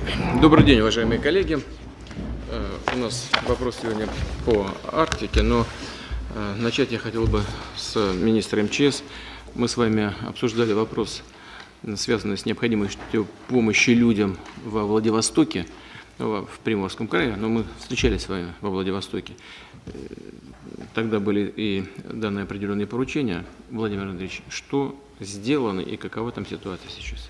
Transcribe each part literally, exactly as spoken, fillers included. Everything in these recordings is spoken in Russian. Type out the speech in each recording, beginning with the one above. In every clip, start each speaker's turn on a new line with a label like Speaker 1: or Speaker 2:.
Speaker 1: Добрый день, уважаемые коллеги. У нас вопрос сегодня по Арктике, но начать я хотел бы с министра МЧС. Мы с вами обсуждали вопрос, связанный с необходимостью помощи людям во Владивостоке, в Приморском крае, но мы встречались с вами во Владивостоке. Тогда были и данные определенные поручения. Владимир Андреевич, что сделано и какова там ситуация сейчас?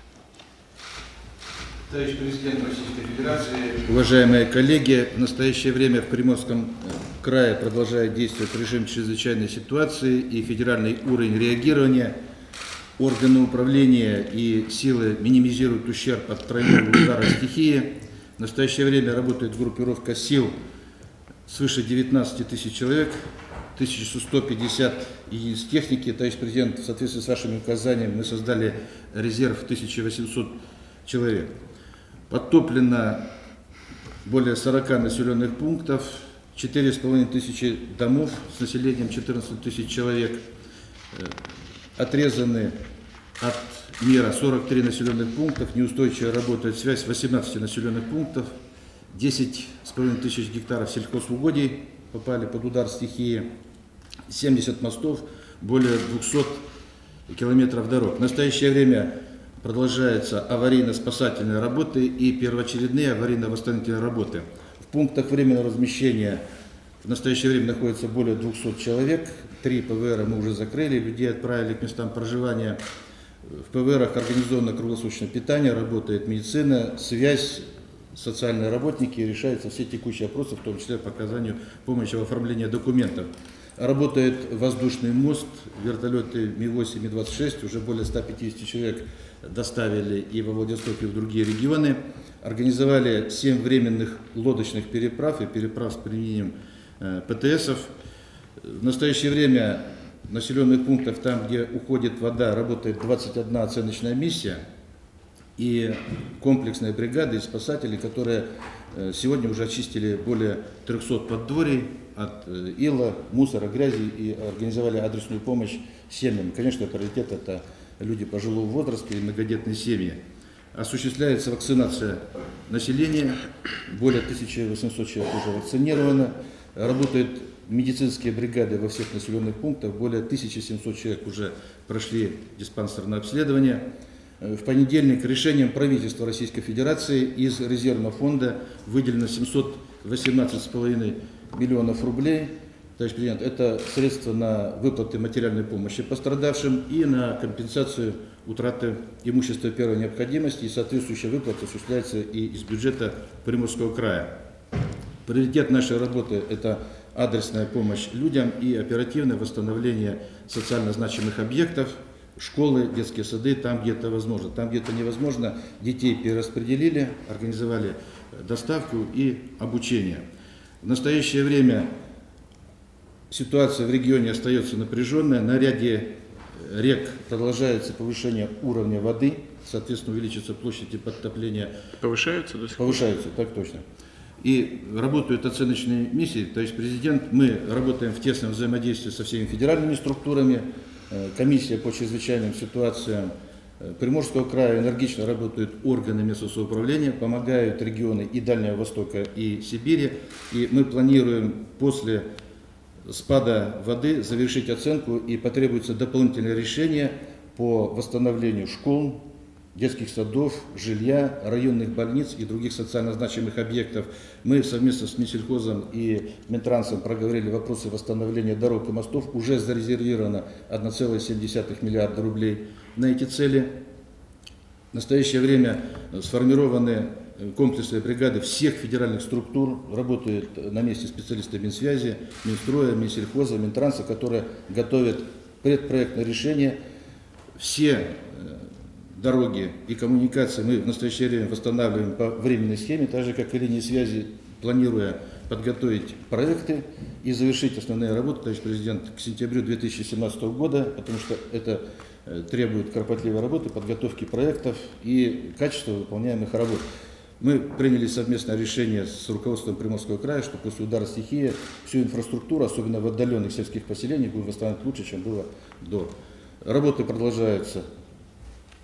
Speaker 2: Товарищ президент Российской Федерации, уважаемые коллеги, в настоящее время в Приморском крае продолжает действовать режим чрезвычайной ситуации и федеральный уровень реагирования. Органы управления и силы минимизируют ущерб от тройного удара стихии. В настоящее время работает группировка сил свыше девятнадцати тысяч человек, тысяча сто пятьдесят единиц техники. Товарищ президент, в соответствии с вашими указаниями мы создали резерв тысяча восемьсот человек. Подтоплено более сорока населенных пунктов, четыре с половиной тысячи домов с населением четырнадцать тысяч человек. Отрезаны от мира сорок три населенных пунктов, неустойчиво работает связь восемнадцати населенных пунктов, десять с половиной тысяч гектаров сельхоzuгодий попали под удар стихии, семьдесят мостов, более двухсот километров дорог. В настоящее время продолжаются аварийно-спасательные работы и первоочередные аварийно-восстановительные работы. В пунктах временного размещения в настоящее время находится более двухсот человек. Три ПВР мы уже закрыли, людей отправили к местам проживания. В ПВРах организовано круглосуточное питание, работает медицина, связь, социальные работники, решаются все текущие вопросы, в том числе по оказанию помощи в оформлении документов. Работает воздушный мост, вертолеты Ми восемь, Ми двадцать шесть, уже более ста пятидесяти человек доставили и во Владивосток, и в другие регионы. Организовали семь временных лодочных переправ и переправ с применением ПТСов. В настоящее время в населенных пунктах, там, где уходит вода, работает двадцать одна оценочная миссия и комплексные бригады и спасатели, которые сегодня уже очистили более трёхсот подворий от ила, мусора, грязи и организовали адресную помощь семьям. Конечно, приоритет — это люди пожилого возраста и многодетные семьи. Осуществляется вакцинация населения, более тысячи восьмисот человек уже вакцинировано. Работают медицинские бригады во всех населенных пунктах, более тысячи семисот человек уже прошли диспансерное обследование. В понедельник решением правительства Российской Федерации из резервного фонда выделено семьсот восемнадцать с половиной миллионов рублей. Товарищ президент, это средства на выплаты материальной помощи пострадавшим и на компенсацию утраты имущества первой необходимости, и соответствующая выплата осуществляется и из бюджета Приморского края. Приоритет нашей работы – это адресная помощь людям и оперативное восстановление социально значимых объектов, школы, детские сады, там, где это возможно. Там, где это невозможно, детей перераспределили, организовали доставку и обучение. В настоящее время ситуация в регионе остается напряженная. На ряде рек продолжается повышение уровня воды, соответственно, увеличится площадь подтопления.
Speaker 1: Повышаются до сих пор?
Speaker 2: Повышаются, так точно. И работают оценочные миссии. Товарищ президент, мы работаем в тесном взаимодействии со всеми федеральными структурами. Комиссия по чрезвычайным ситуациям Приморского края, энергично работают органы местного самоуправления, помогают регионы и Дальнего Востока, и Сибири. И мы планируем после спада воды завершить оценку, и потребуется дополнительное решение по восстановлению школ, детских садов, жилья, районных больниц и других социально значимых объектов. Мы совместно с Минсельхозом и Минтрансом проговорили вопросы восстановления дорог и мостов. Уже зарезервировано одна целая семь десятых миллиарда рублей на эти цели. В настоящее время сформированы комплексные бригады всех федеральных структур, работают на месте специалисты Минсвязи, Минстроя, Минсельхоза, Минтранса, которые готовят предпроектное решение. Все дороги и коммуникации мы в настоящее время восстанавливаем по временной схеме, так же как и линии связи, планируя подготовить проекты и завершить основные работы, товарищ президент, к сентябрю две тысячи семнадцатого года, потому что это требует кропотливой работы, подготовки проектов и качества выполняемых работ. Мы приняли совместное решение с руководством Приморского края, что после удара стихии всю инфраструктуру, особенно в отдаленных сельских поселениях, будет восстановить лучше, чем было до. Работы продолжаются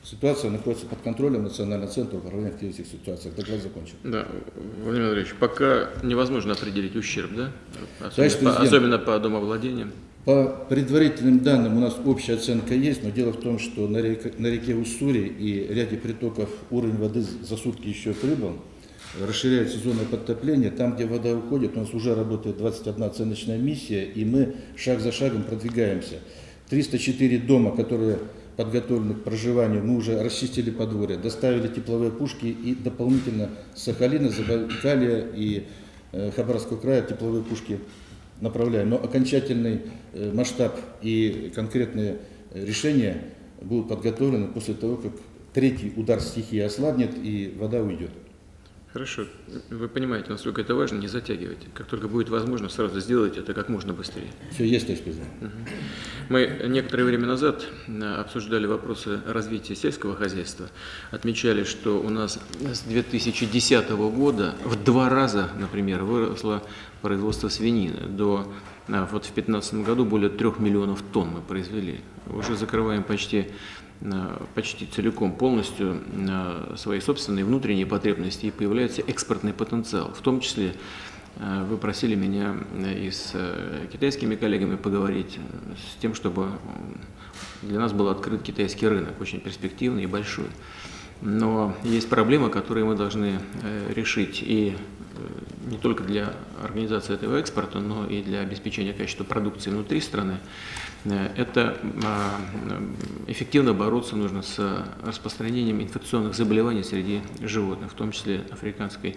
Speaker 2: Ситуация находится под контролем Национального центра управления в кризисных ситуациях. Доклад закончен.
Speaker 1: Да, Владимир Андреевич, пока невозможно определить ущерб, да? Особенно, по, особенно по домовладениям.
Speaker 2: По предварительным данным у нас общая оценка есть, но дело в том, что на реке, на реке Уссури и ряде притоков уровень воды за сутки еще прибыл. Расширяется зона подтопления. Там, где вода уходит, у нас уже работает двадцать одна оценочная миссия, и мы шаг за шагом продвигаемся. триста четыре дома, которые подготовлены к проживанию, мы уже расчистили подворье, доставили тепловые пушки и дополнительно с Сахалина, Забайкалья и э, Хабаровского края тепловые пушки направляем. Но окончательный э, масштаб и конкретные решения будут подготовлены после того, как третий удар стихии ослабнет и вода уйдет.
Speaker 1: Хорошо. Вы понимаете, насколько это важно, не затягивайте. Как только будет возможно, сразу сделайте это как можно быстрее.
Speaker 2: Все есть, товарищ президент.
Speaker 1: Угу. Мы некоторое время назад обсуждали вопросы развития сельского хозяйства. Отмечали, что у нас с две тысячи десятого года в два раза, например, выросло производство свинины. До, вот в две тысячи пятнадцатом году более трех миллионов тонн мы произвели. Уже закрываем почти почти целиком, полностью свои собственные внутренние потребности, и появляется экспортный потенциал. В том числе вы просили меня и с китайскими коллегами поговорить с тем, чтобы для нас был открыт китайский рынок, очень перспективный и большой. Но есть проблемы, которые мы должны решить и не только для организации этого экспорта, но и для обеспечения качества продукции внутри страны. Это эффективно бороться нужно с распространением инфекционных заболеваний среди животных, в том числе африканской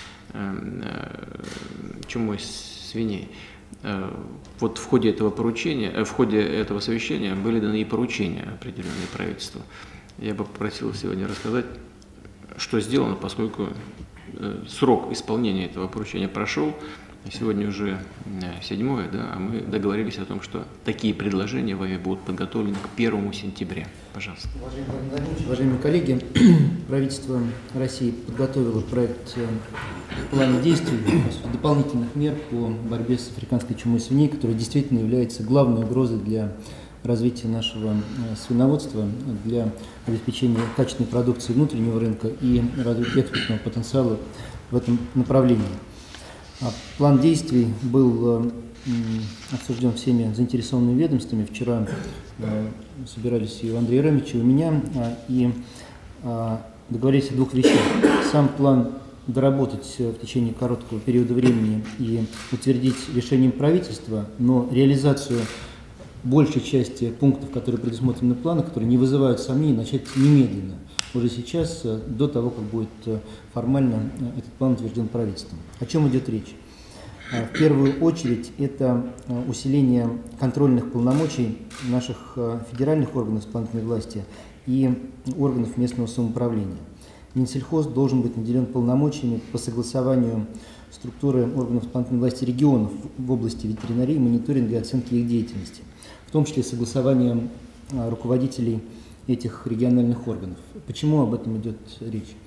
Speaker 1: чумой свиней. Вот в ходе этого поручения, в ходе этого совещания были даны и поручения определенные правительству. Я бы попросил сегодня рассказать, что сделано, поскольку срок исполнения этого поручения прошел. Сегодня уже седьмое, да, а мы договорились о том, что такие предложения вами будут подготовлены к первому сентября. Пожалуйста.
Speaker 3: Уважаемые коллеги, правительство России подготовило проект плана действий дополнительных мер по борьбе с африканской чумой свиней, которая действительно является главной угрозой для развития нашего свиноводства, для обеспечения качественной продукции внутреннего рынка и развития экспортного потенциала в этом направлении. План действий был обсужден всеми заинтересованными ведомствами. Вчера собирались и у Андрея Ремича, и у меня, и договорились о двух вещах. Сам план доработать в течение короткого периода времени и утвердить решением правительства, но реализацию большей части пунктов, которые предусмотрены планом, которые не вызывают сомнений, начать немедленно, уже сейчас, до того, как будет формально этот план утвержден правительством. О чем идет речь? В первую очередь это усиление контрольных полномочий наших федеральных органов исполнительной власти и органов местного самоуправления. Минсельхоз должен быть наделен полномочиями по согласованию структуры органов исполнительной власти регионов в области ветеринарии, мониторинга и оценки их деятельности, в том числе согласованием руководителей этих региональных органов. Почему об этом идет речь?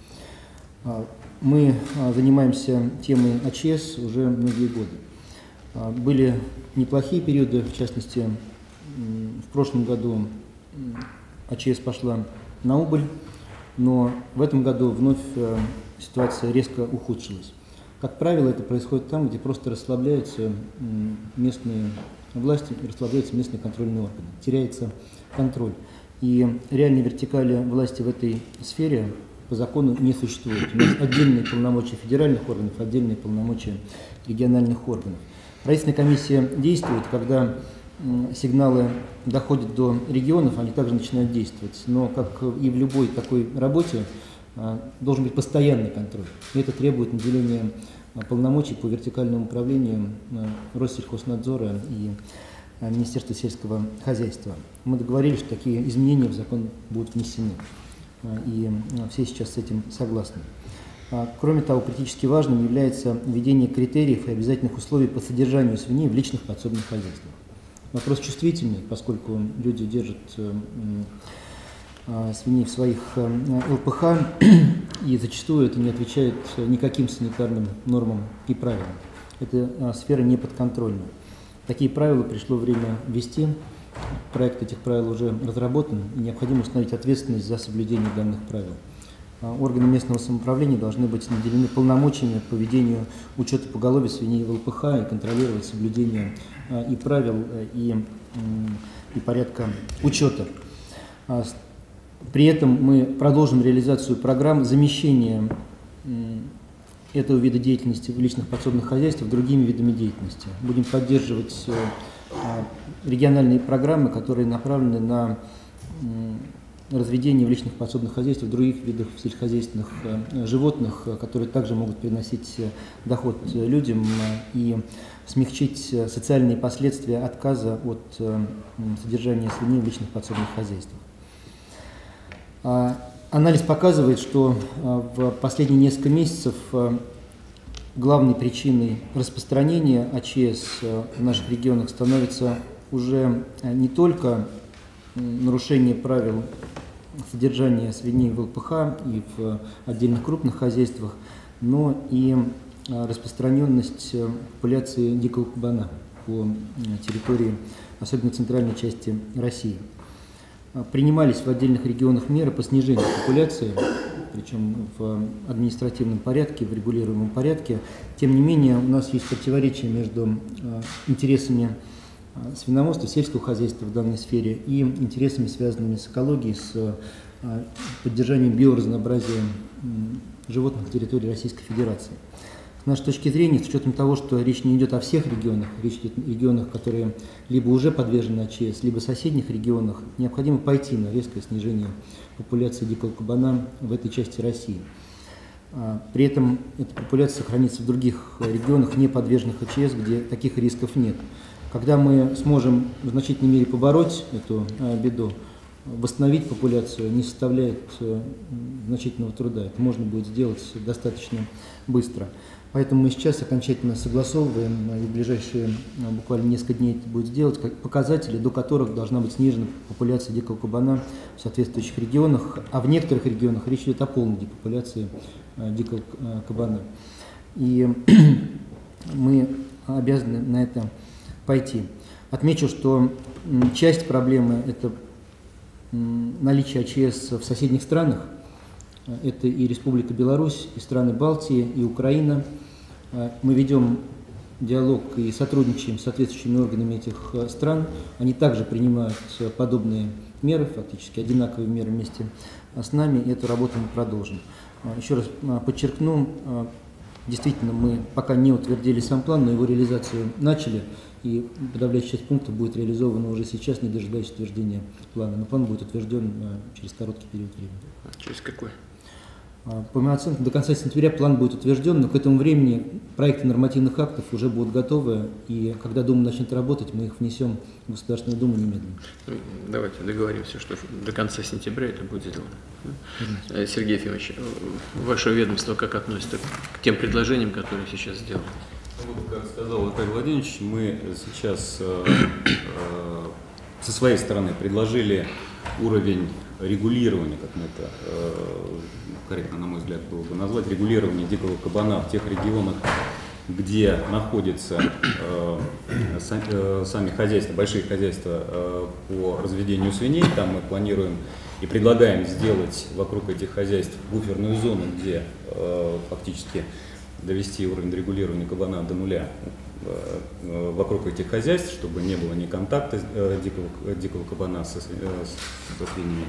Speaker 3: Мы занимаемся темой АЧС уже многие годы. Были неплохие периоды, в частности, в прошлом году АЧС пошла на убыль, но в этом году вновь ситуация резко ухудшилась. Как правило, это происходит там, где просто расслабляются местные власти, расслабляются местные контрольные органы, теряется контроль. И реальной вертикали власти в этой сфере по закону не существует. У нас отдельные полномочия федеральных органов, отдельные полномочия региональных органов. Правительственная комиссия действует, когда сигналы доходят до регионов, они также начинают действовать. Но, как и в любой такой работе, должен быть постоянный контроль. И это требует наделения полномочий по вертикальному управлению Россельхознадзора и Министерства сельского хозяйства. Мы договорились, что такие изменения в закон будут внесены. И все сейчас с этим согласны. Кроме того, критически важным является введение критериев и обязательных условий по содержанию свиней в личных подсобных хозяйствах. Вопрос чувствительный, поскольку люди держат свиней в своих ЛПХ, и зачастую это не отвечает никаким санитарным нормам и правилам. Эта сфера не подконтрольна. Такие правила пришло время ввести, проект этих правил уже разработан, и необходимо установить ответственность за соблюдение данных правил. Органы местного самоуправления должны быть наделены полномочиями по ведению учета поголовья свиней в ЛПХ и контролировать соблюдение и правил, и, и порядка учета. При этом мы продолжим реализацию программ замещения этого вида деятельности в личных подсобных хозяйствах другими видами деятельности. Будем поддерживать региональные программы, которые направлены на разведение в личных подсобных хозяйствах других видов сельскохозяйственных животных, которые также могут приносить доход людям и смягчить социальные последствия отказа от содержания свиней в личных подсобных хозяйствах. Анализ показывает, что в последние несколько месяцев главной причиной распространения АЧС в наших регионах становится уже не только нарушение правил содержания свиней в ЛПХ и в отдельных крупных хозяйствах, но и распространенность популяции дикого кабана по территории, особенно центральной части России. Принимались в отдельных регионах меры по снижению популяции, причем в административном порядке, в регулируемом порядке. Тем не менее, у нас есть противоречие между интересами свиноводства, сельского хозяйства в данной сфере и интересами, связанными с экологией, с поддержанием биоразнообразия животных на территории Российской Федерации. С нашей точки зрения, с учетом того, что речь не идет о всех регионах, речь идет о регионах, которые либо уже подвержены АЧС, либо соседних регионах, необходимо пойти на резкое снижение популяции дикого кабана в этой части России. При этом эта популяция сохранится в других регионах, не подверженных АЧС, где таких рисков нет. Когда мы сможем в значительной мере побороть эту беду, восстановить популяцию не составляет значительного труда. Это можно будет сделать достаточно быстро. Поэтому мы сейчас окончательно согласовываем, и в ближайшие буквально несколько дней это будет сделать, как показатели, до которых должна быть снижена популяция дикого кабана в соответствующих регионах, а в некоторых регионах речь идет о полной депопуляции дикого кабана. И мы обязаны на это пойти. Отмечу, что часть проблемы – это наличие АЧС в соседних странах. Это и Республика Беларусь, и страны Балтии, и Украина. Мы ведем диалог и сотрудничаем с соответствующими органами этих стран. Они также принимают подобные меры, фактически одинаковые меры вместе с нами, и эту работу мы продолжим. Еще раз подчеркну, действительно, мы пока не утвердили сам план, но его реализацию начали, и подавляющая часть пунктов будет реализована уже сейчас, не дожидаясь утверждения плана. Но план будет утвержден через короткий период времени.
Speaker 1: Через какой?
Speaker 3: По моим оценкам, до конца сентября план будет утвержден, но к этому времени проекты нормативных актов уже будут готовы, и когда Дума начнет работать, мы их внесем в Государственную Думу немедленно.
Speaker 1: Давайте договоримся, что до конца сентября это будет сделано. Mm-hmm. Сергей Ефимович, ваше ведомство как относится к тем предложениям, которые сейчас сделаны?
Speaker 4: Вот, как сказал Виталий Владимирович, мы сейчас э, э, со своей стороны предложили уровень регулирования, как мы это э, корректно, на мой взгляд, было бы назвать, регулирование дикого кабана в тех регионах, где находятся э, сами, э, сами хозяйства, большие хозяйства э, по разведению свиней. Там мы планируем и предлагаем сделать вокруг этих хозяйств буферную зону, где э, фактически довести уровень регулирования кабана до нуля э, вокруг этих хозяйств, чтобы не было ни контакта э, дикого, дикого кабана со, со свиньями.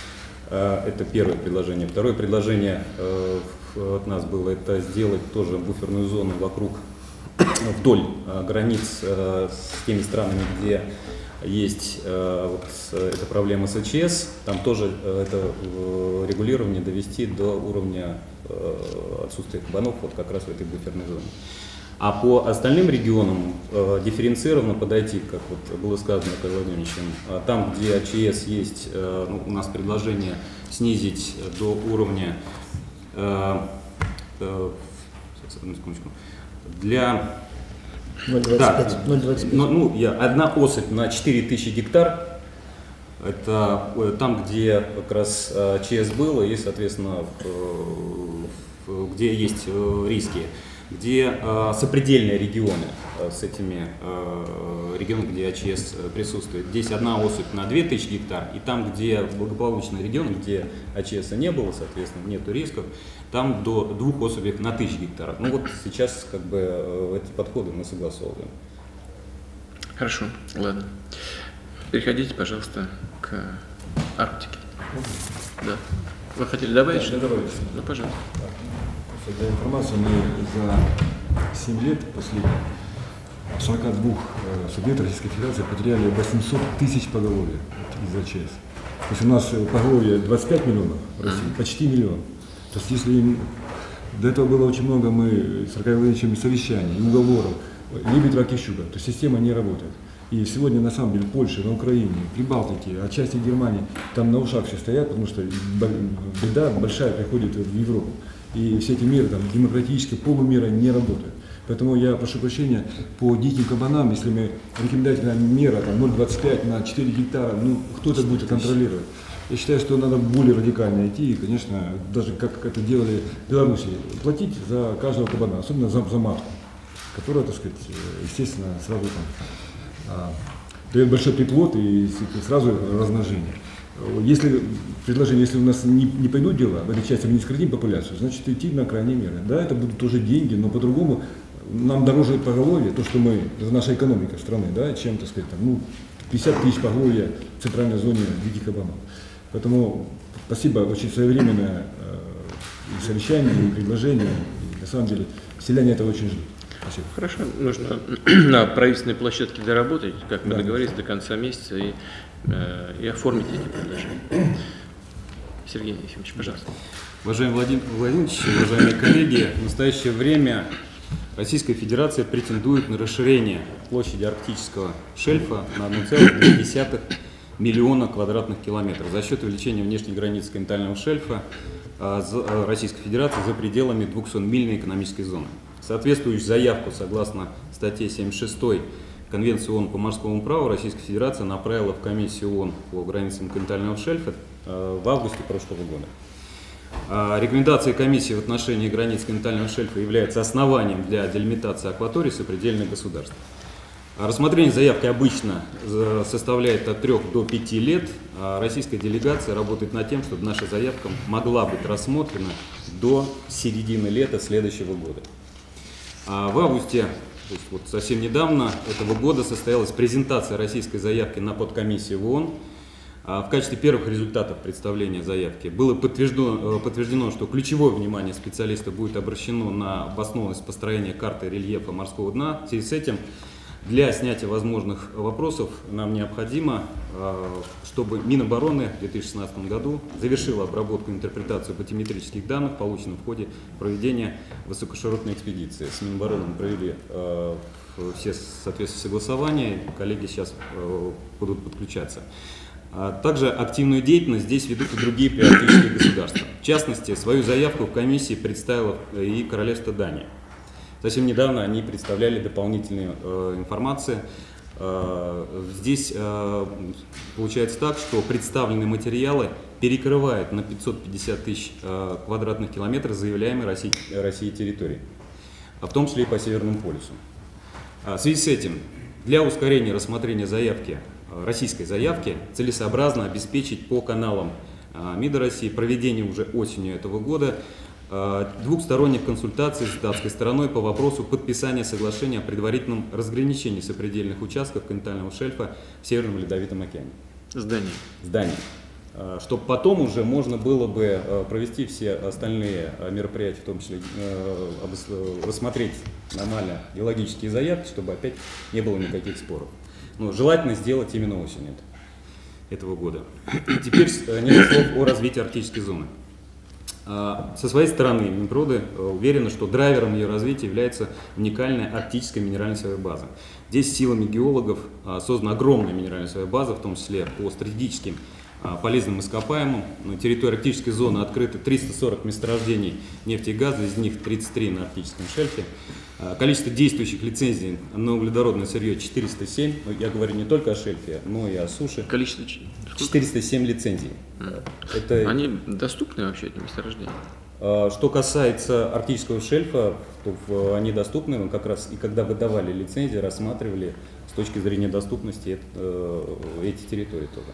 Speaker 4: Э, это первое предложение. Второе предложение э, от нас было это сделать тоже буферную зону вокруг, вдоль э, границ э, с теми странами, где есть э, вот, эта проблема с АЧС. Там тоже э, это э, регулирование довести до уровня э, отсутствия кабанов вот как раз в этой буферной зоне. А по остальным регионам э, дифференцированно подойти, как вот было сказано Виталием Владимировичем, э, там, где АЧС есть, э, ну, у нас предложение снизить до уровня э, э, одну секундочку, для
Speaker 3: ноль двадцать пять.
Speaker 4: Да, ну, я, одна особь на четыре тысячи гектар, это э, там, где как раз э, ЧС было и, соответственно, в, в, где есть э, риски. где э, сопредельные регионы э, с этими э, регионами, где АЧС присутствует. Здесь одна особь на две тысячи гектар, и там, где благополучный регион, где АЧС не было, соответственно, нету рисков, там до двух особей на тысячу гектаров. Ну вот сейчас как бы э, эти подходы мы согласовываем.
Speaker 1: Хорошо, ладно. Переходите, пожалуйста, к Арктике. Да. Вы хотели добавить?
Speaker 5: Да, добавить.
Speaker 1: Ну, пожалуйста.
Speaker 5: Для информации, мы за семь лет последних в сорока двух э, субъектах Российской Федерации потеряли восемьсот тысяч поголовья из АЧС. То есть у нас поголовье двадцать пять миллионов в России, почти миллион. То есть если им, до этого было очень много мы с Аркадием Владимировичем совещаний, уговоров, лебедь, рак и щука, то есть система не работает. И сегодня, на самом деле, в Польше, на Украине, при Балтике, отчасти Германии, там на ушах все стоят, потому что беда большая приходит в Европу. И все эти меры, там, демократические, полумеры не работают. Поэтому я прошу прощения, по диким кабанам, если мы рекомендательная мера там, ноль двадцать пять на четыре гектара, ну, кто это будет контролировать? Я считаю, что надо более радикально идти, и, конечно, даже как это делали в Беларуси, платить за каждого кабана, особенно за, за матку, которая, так сказать, естественно, сразу там, а, дает большой приплод и сразу размножение. Если предложение, если у нас не, не пойдут дела в этой части, мы не сократим популяцию, значит идти на крайние меры. Да, это будут тоже деньги, но по-другому нам дороже поголовье, то, что мы, это наша экономика страны, да, чем, так сказать, там, ну, пятьдесят тысяч поголовья в центральной зоне диких кабанов. Поэтому спасибо, очень своевременное э, и совещание, и предложение. И, на самом деле, селяне этого очень ждут. Спасибо.
Speaker 1: Хорошо, нужно на правительственной площадке доработать, как мы
Speaker 5: Да.
Speaker 1: договорились, до конца месяца и, э, и оформить эти предложения. Сергей Ефимович, пожалуйста.
Speaker 4: Уважаемый Владимир Владимирович, уважаемые коллеги, в настоящее время Российская Федерация претендует на расширение площади арктического шельфа на одна целая две десятых миллиона квадратных километров за счет увеличения внешней границы континентального шельфа Российской Федерации за пределами двухсотмильной экономической зоны. Соответствующую заявку согласно статье семьдесят шестой Конвенции ООН по морскому праву Российская Федерация направила в комиссию ООН по границам континентального шельфа в августе прошлого года. Рекомендация комиссии в отношении границ континентального шельфа является основанием для делимитации акваторий сопредельных государств. Рассмотрение заявки обычно составляет от трёх до пяти лет. Российская делегация работает над тем, чтобы наша заявка могла быть рассмотрена до середины лета следующего года. В августе, то есть вот совсем недавно этого года, состоялась презентация российской заявки на подкомиссии в ООН. В качестве первых результатов представления заявки было подтверждено, подтверждено, что ключевое внимание специалистов будет обращено на обоснованность построения карты рельефа морского дна. В связи с этим для снятия возможных вопросов нам необходимо, чтобы Минобороны в две тысячи шестнадцатом году завершила обработку и интерпретацию батиметрических данных, полученных в ходе проведения высокоширотной экспедиции. С Минобороны мы провели все соответствующие согласования, коллеги сейчас будут подключаться. Также активную деятельность здесь ведут и другие приарктические государства. В частности, свою заявку в комиссии представила и Королевство Дания. Совсем недавно они представляли дополнительную э, информацию. Э, здесь э, получается так, что представленные материалы перекрывают на пятьсот пятьдесят тысяч э, квадратных километров заявляемой России, России территории, а в том числе и по Северному полюсу. В связи с этим для ускорения рассмотрения заявки, российской заявки целесообразно обеспечить по каналам э, МИДа России проведение уже осенью этого года двухсторонних консультаций с датской стороной по вопросу подписания соглашения о предварительном разграничении сопредельных участков континентального шельфа в Северном Ледовитом океане.
Speaker 1: Здание.
Speaker 4: Здание. Чтобы потом уже можно было бы провести все остальные мероприятия, в том числе рассмотреть нормально геологические заявки, чтобы опять не было никаких споров. Но желательно сделать именно осенью этого года. Теперь несколько слов о развитии арктической зоны. Со своей стороны Минприроды уверена, что драйвером ее развития является уникальная арктическая минеральная своя база. Здесь силами геологов создана огромная минеральная своя база, в том числе по стратегическим полезным ископаемым. На территории арктической зоны открыты триста сорок месторождений нефти и газа, из них тридцать три на арктическом шельфе. Количество действующих лицензий на углеводородное сырье четыреста семь. Я говорю не только о шельфе, но и о суше.
Speaker 1: Количество
Speaker 4: четыреста семь лицензий. Это...
Speaker 1: Они доступны вообще, эти месторождения?
Speaker 4: Что касается арктического шельфа, то они доступны, мы как раз и когда выдавали лицензии, рассматривали с точки зрения доступности эти территории тоже.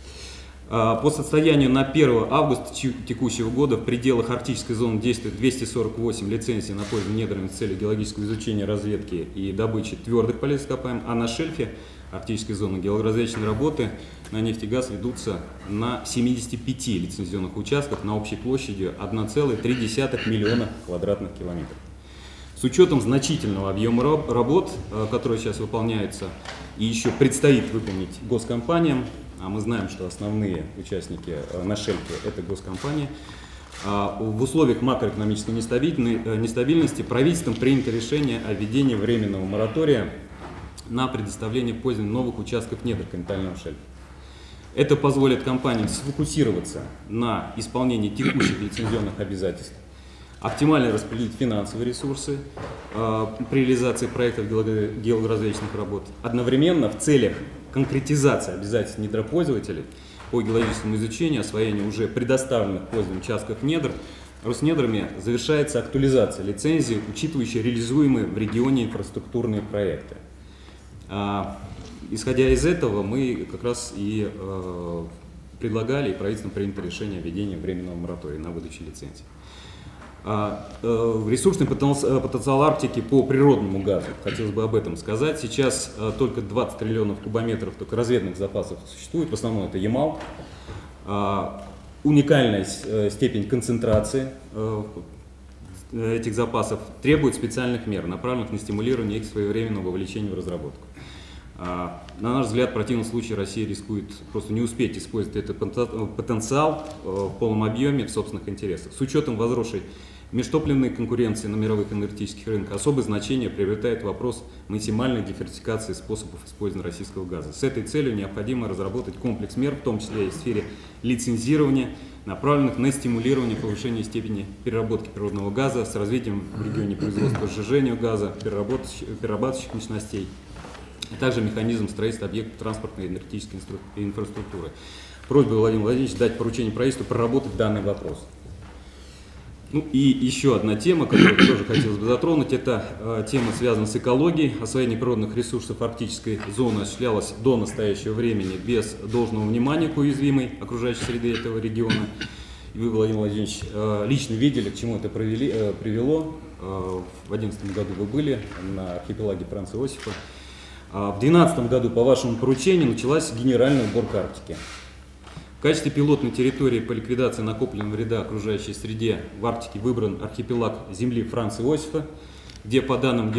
Speaker 4: По состоянию на первое августа текущего года в пределах арктической зоны действует двести сорок восемь лицензий на пользование недрами с целью геологического изучения, разведки и добычи твердых полезных ископаемых, а на шельфе арктической зоны геологоразведочные работы на нефть и газ ведутся на семидесяти пяти лицензионных участках на общей площади одна целая три десятых миллиона квадратных километров. С учетом значительного объема работ, которые сейчас выполняются и еще предстоит выполнить госкомпаниям, а мы знаем, что основные участники на шельфе – это госкомпании, в условиях макроэкономической нестабильности правительством принято решение о введении временного моратория на предоставление пользования новых участков недр континентального шельфа. Это позволит компаниям сфокусироваться на исполнении текущих лицензионных обязательств, оптимально распределить финансовые ресурсы э, при реализации проектов геологоразведочных работ. Одновременно в целях конкретизации обязательств недропользователей по геологическому изучению, освоению уже предоставленных пользованию участков недр, Роснедрами завершается актуализация лицензии, учитывающая реализуемые в регионе инфраструктурные проекты. А, исходя из этого, мы как раз и э, предлагали, и правительством принято решение о введении временного моратория на выдачу лицензий. А, э, ресурсный потенциал, потенциал Арктики по природному газу, хотелось бы об этом сказать. Сейчас э, только двадцать триллионов кубометров только разведных запасов существует, в основном это Ямал. А, уникальная э, степень концентрации э, этих запасов требует специальных мер, направленных на стимулирование их своевременного вовлечения в разработку. На наш взгляд, в противном случае Россия рискует просто не успеть использовать этот потенциал в полном объеме в собственных интересах. С учетом возросшей межтопливной конкуренции на мировых энергетических рынках особое значение приобретает вопрос максимальной диверсификации способов использования российского газа. С этой целью необходимо разработать комплекс мер, в том числе и в сфере лицензирования, направленных на стимулирование повышения степени переработки природного газа с развитием в регионе производства сжижения газа, перерабатывающих мощностей, а также механизм строительства объектов транспортной и энергетической инфраструктуры. Просьба Владимира Владимировича дать поручение правительству проработать данный вопрос. Ну и еще одна тема, которую тоже хотелось бы затронуть, это э, тема, связанная с экологией. Освоение природных ресурсов арктической зоны осуществлялось до настоящего времени без должного внимания к уязвимой окружающей среде этого региона. И вы, Владимир Владимирович, э, лично видели, к чему это провели, э, привело. Э, в две тысячи одиннадцатом году вы были на архипелаге Франца Иосифа. В две тысячи двенадцатом году по вашему поручению началась генеральная уборка Арктики. В качестве пилотной территории по ликвидации накопленного вреда окружающей среде в Арктике выбран архипелаг земли Франца Иосифа, где по данным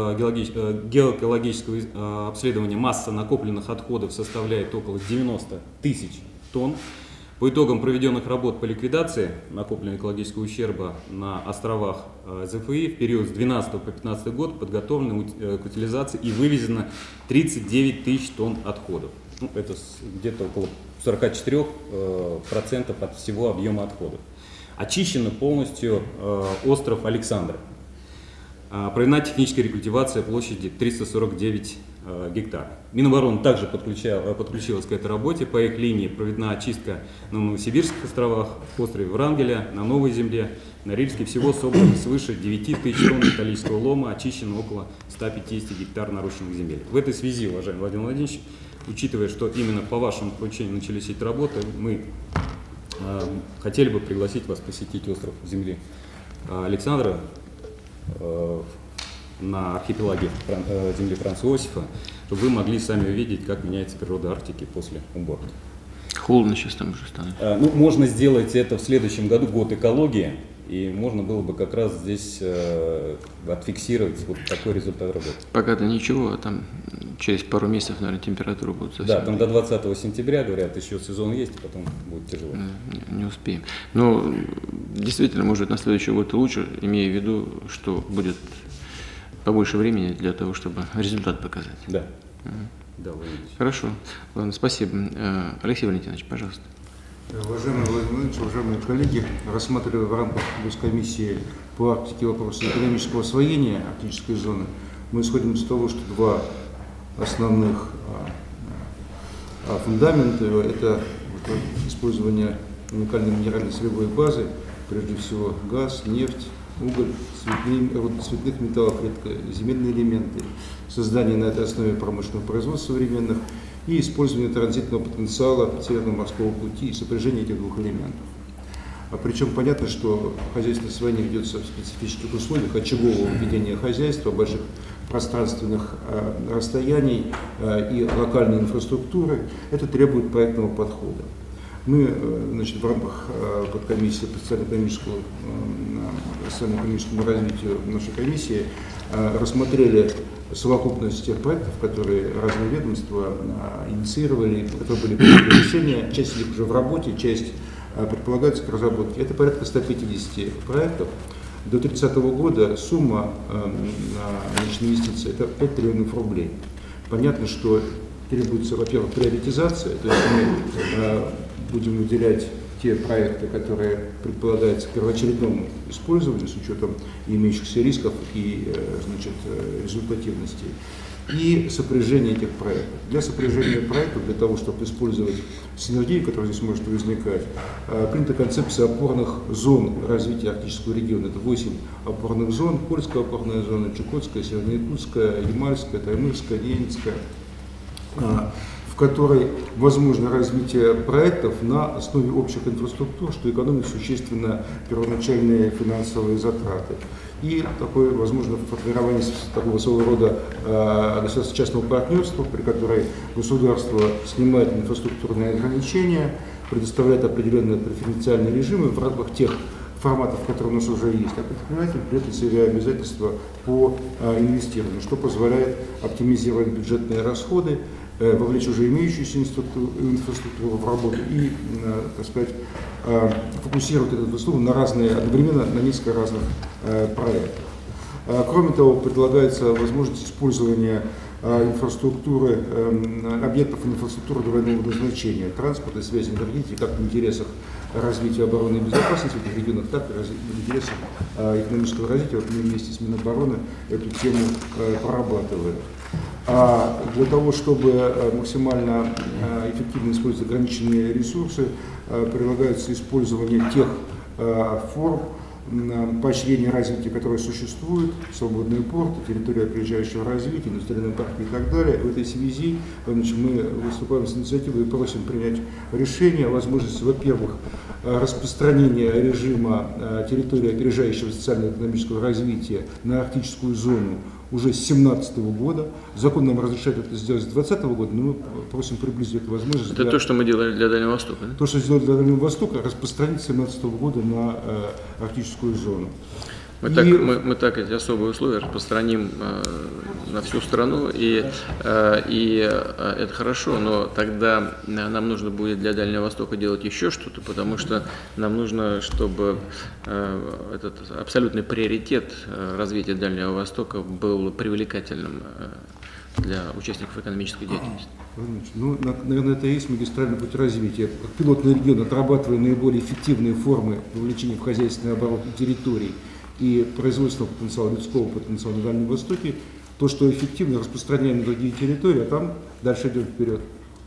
Speaker 4: геоэкологического обследования масса накопленных отходов составляет около девяноста тысяч тонн. По итогам проведенных работ по ликвидации накопленного экологического ущерба на островах ЗФИ в период с две тысячи двенадцатого по две тысячи пятнадцатый год подготовлено к утилизации и вывезено тридцать девять тысяч тонн отходов. Ну, это где-то около сорока четырёх процентов от всего объема отходов. Очищен полностью остров Александра. Проведена техническая рекультивация площади триста сорок девять гектар. Минобороны также подключилась к этой работе. По их линии проведена очистка на Новосибирских островах, острове Врангеля, на Новой Земле, на Рильске. Всего собрано свыше девяти тысяч тонн металлического лома, очищено около ста пятидесяти гектар нарушенных земель. В этой связи, уважаемый Владимир Владимирович, учитывая, что именно по вашему поручению начались эти работы, мы э, хотели бы пригласить вас посетить остров земли Александра э, на архипелаге э, земли Франца Иосифа, чтобы вы могли сами увидеть, как меняется природа Арктики после уборки.
Speaker 1: Холодно сейчас там уже станет.
Speaker 4: Э, ну, можно сделать это в следующем году, год экологии, и можно было бы как раз здесь э, отфиксировать вот такой результат работы.
Speaker 1: Пока-то ничего, а там через пару месяцев, наверное, температура будет совсем.
Speaker 4: Да, там до двадцатого сентября, говорят, еще сезон есть, и потом будет тяжело.
Speaker 1: Не, не успеем. Но действительно, может, на следующий год и лучше, имея в виду, что будет побольше времени для того, чтобы результат показать.
Speaker 4: Да.
Speaker 1: Угу.
Speaker 4: Да,
Speaker 1: хорошо. Ладно, спасибо. Алексей Валентинович, пожалуйста.
Speaker 6: Уважаемый Владимир Владимирович, уважаемые коллеги, рассматривая в рамках госкомиссии по Арктике вопросы экономического освоения арктической зоны, мы исходим из того, что два основных фундамента – это использование уникальной минерально-сырьевой базы прежде всего газ, нефть, уголь, цветные, цветных металлов, редкоземельные элементы, создание на этой основе промышленного производства современных и использование транзитного потенциала Северного морского пути и сопряжение этих двух элементов. А причем понятно, что хозяйственное освоение ведется в специфических условиях очагового ведения хозяйства, больших пространственных э, расстояний э, и локальной инфраструктуры. Это требует проектного подхода. Мы э, значит, в рамках э, подкомиссии по социально-экономическому, э, социально-экономическому развитию нашей комиссии э, рассмотрели совокупность тех проектов, которые разные ведомства э, инициировали, которые были приняты решения. Часть из них уже в работе, часть э, предполагается к разработке. Это порядка ста пятидесяти проектов. До тридцатого года сумма э, на инвестиции это пять триллионов рублей. Понятно, что требуется, во-первых, приоритизация, то есть мы э, будем выделять те проекты, которые предполагаются к первоочередному использованию с учетом имеющихся рисков и э, значит, результативности, и сопряжение этих проектов. Для сопряжения проектов, для того, чтобы использовать синергию, которая здесь может возникать, принята концепция опорных зон развития арктического региона. Это восемь опорных зон: Кольская опорная зона, Чукотская, Северно-Якутская, Ямальская, Таймырская, Ленинская, в которой возможно развитие проектов на основе общих инфраструктур, что экономит существенно первоначальные финансовые затраты. И такое возможно формирование такого своего рода э, государственно-частного партнерства, при которой государство снимает инфраструктурные ограничения, предоставляет определенные преференциальные режимы в рамках тех форматов, которые у нас уже есть, а предприниматель берет на себя обязательства по э, инвестированию, что позволяет оптимизировать бюджетные расходы, э, вовлечь уже имеющуюся инфраструктуру, инфраструктуру в работу и, э, так сказать, э, фокусировать эту инфраструктуру на разные, одновременно на несколько разных э, проектов. Э, кроме того, предлагается возможность использования э, инфраструктуры, э, объектов инфраструктуры двойного назначения, транспорта, связи, энергетики, как в интересах развития обороны и безопасности в этих регионах, так и в интересах э, экономического развития. Вот мы вместе с Минобороны эту тему э, прорабатываем. А для того, чтобы э, максимально э, эффективно использовать ограниченные ресурсы, э, предлагается использование тех э, форм э, поощрения развития, которые существуют: свободные порты, территория опережающего развития, индустриальные парки и так далее. В этой связи значит, мы выступаем с инициативой и просим принять решение о возможности, во-первых, распространения режима территории опережающего социально-экономического развития на арктическую зону уже с две тысячи семнадцатого года. Закон нам разрешает это сделать с две тысячи двадцатого года, но мы просим приблизить эту возможность.
Speaker 1: Это
Speaker 6: для...
Speaker 1: то, что мы делали для Дальнего Востока, да?
Speaker 6: То, что сделали для Дальнего Востока, распространить с две тысячи семнадцатого года на э, арктическую зону.
Speaker 1: Мы,
Speaker 6: и...
Speaker 1: так, мы, мы так эти особые условия распространим э, на всю страну, и, э, и э, это хорошо, но тогда нам нужно будет для Дальнего Востока делать еще что-то, потому что нам нужно, чтобы э, этот абсолютный приоритет э, развития Дальнего Востока был привлекательным э, для участников экономической деятельности.
Speaker 6: Ну, наверное, это и есть магистральный путь развития. Как пилотный регион, отрабатывая наиболее эффективные формы вовлечения в хозяйственный оборот территорий и производственного потенциала, людского потенциала на Дальнем Востоке, то, что эффективно распространяем на другие территории, а там дальше идем вперед.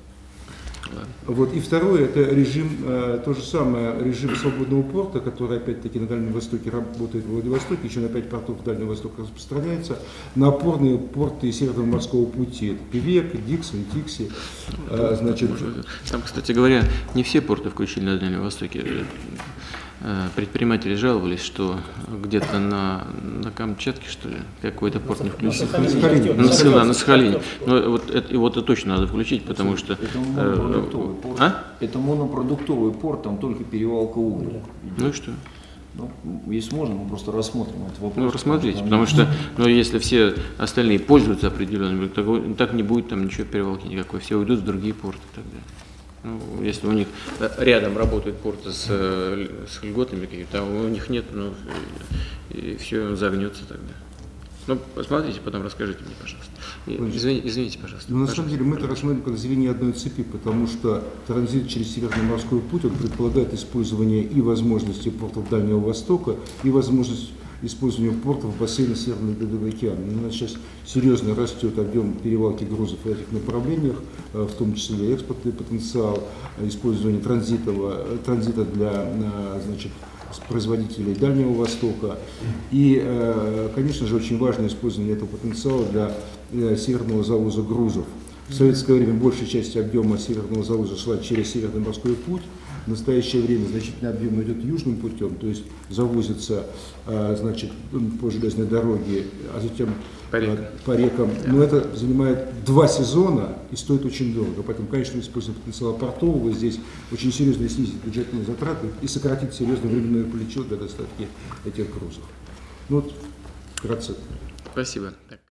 Speaker 6: Вот. И второе, это режим, э, то же самое, режим свободного порта, который опять-таки на Дальнем Востоке работает, в Владивостоке, еще на пять портов Дальнего Востока распространяется, на опорные порты Северного морского пути. Это Певек, Диксон, Тикси. Э, значит...
Speaker 1: Там, кстати говоря, не все порты включили на Дальнем Востоке. Предприниматели жаловались, что где-то на, на Камчатке, что ли, какой-то порт не включен. На Сахалине. На Сахалине. На Сахалине. Но вот это, вот это точно надо включить, потому что...
Speaker 7: Это монопродуктовый порт.
Speaker 1: А?
Speaker 7: Это монопродуктовый порт, там только перевалка угля.
Speaker 1: Ну и что?
Speaker 7: Ну, если можно, мы просто рассмотрим этот вопрос.
Speaker 1: Ну, рассмотрите, потому что, ну, если все остальные пользуются определенными, так, так не будет там ничего перевалки никакой, все уйдут в другие порты тогда. Ну, если у них рядом работают порты с, с льготами какими-то, а у них нет, ну, и, и все загнется тогда. Ну, посмотрите, потом расскажите мне, пожалуйста. Извините, извините пожалуйста.
Speaker 6: Ну, на
Speaker 1: пожалуйста.
Speaker 6: самом деле мы это рассматриваем как звенья одной цепи, потому что транзит через Северный морской путь, он предполагает использование и возможности портов Дальнего Востока, и возможность использования портов бассейна Северного Ледовитого океана. У нас сейчас серьезно растет объем перевалки грузов в этих направлениях, в том числе и экспортный потенциал, использование транзитового, транзита для, значит, производителей Дальнего Востока. И, конечно же, очень важно использование этого потенциала для северного завоза грузов. В советское время большая часть объема северного завоза шла через Северный морской путь. В настоящее время значительный объем идет южным путем, то есть завозится, значит, по железной дороге, а затем
Speaker 1: по рекам.
Speaker 6: По рекам. Но это занимает два сезона и стоит очень дорого. Поэтому, конечно, использование потенциала портового здесь очень серьезно снизит бюджетные затраты и сократит серьезно временное плечо для доставки этих грузов. Ну вот, вкратце.
Speaker 1: Спасибо.